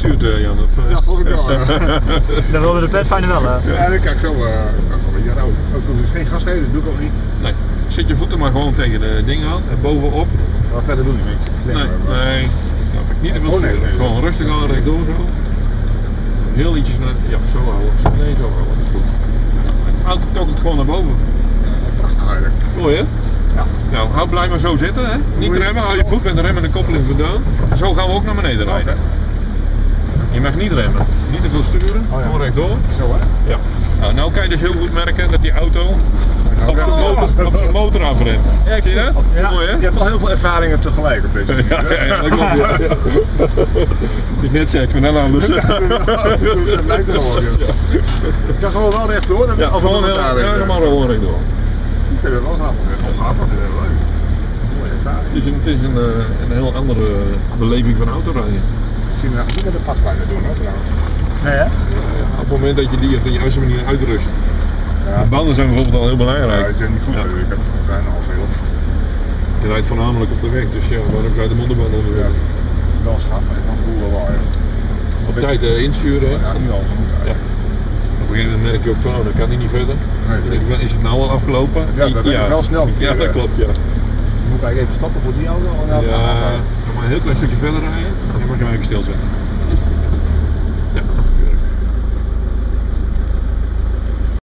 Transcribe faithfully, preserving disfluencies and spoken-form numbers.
gestuurd, uh, Jan. Ja, volgens mij wel. Dan wilden de petfijnen wel, hè? Ja, dan kijk ik zo, uh, kan ik wel een jaar oud. Ook nog eens geen gas geven, dat doe ik ook niet. Nee, zet je voeten maar gewoon tegen de dingen aan en bovenop. Maar verder doe ik niet. Nee, nee, nee, snap ik niet. Oh, Oh, nee, nee. Gewoon rustig aan, rechtdoor zo. Heel ietsjes naar, ja, zo houden. Zo, nee, zo houden, dat is goed. De auto tokkelt gewoon naar boven. Prachtig eigenlijk. Mooi hè? Ja. Nou, hou blij maar zo zitten, hè? Niet remmen, hou je voet met de rem en de koppeling vandaan. En zo gaan we ook naar beneden rijden. Je mag niet remmen, niet te veel sturen, Oh, ja. gewoon rechtdoor. Zo hè? Ja. Nou, nou kan je dus heel goed merken dat die auto op zijn ja. motor, op zijn motor afremt. Ja, zie je dat? Ja. Mooi hè? Je hebt al heel veel ervaringen tegelijk op deze manier. Ja, ja, ja, dat klopt. Ja. Het is net seks, maar dan anders. Dat lijkt er wel, ja. Ik ga gewoon wel rechtdoor en Ja, af en gewoon toe heel, daar ja, weer. maar gewoon rechtdoor. Ik vind het wel grappig. Het is wel grappig, het is heel leuk. Mooie ervaring. Het is een, het is een, uh, een heel andere beleving van autorijden. Ik zie me eigenlijk niet met de paslijnen doen hoor trouwens. Nee, hè? Ja, op het moment dat je die op de juiste manier uitrust. Ja. De banden zijn bijvoorbeeld al heel Ja, belangrijk. die zijn niet goed. Ja. Ik heb bijna al veel. Je rijdt voornamelijk op de weg, dus ja, waarom zou je de mondenbanden onder Ja. willen? Wel schat, maar ik kan voelen wel ja. Op tijd uh, insturen. Hè? Ja, nu al genoeg. Ja. Op een gegeven moment merk je ook van, oh, dan kan hij niet verder. Nee, Dan denk ik, is het nou al afgelopen? Ja, dan ben je wel snel. Ja, dat klopt, ja. Moet ik eigenlijk even stappen voor die auto? Ja, nog maar een heel klein stukje verder rijden en dan mag je hem even stilzetten.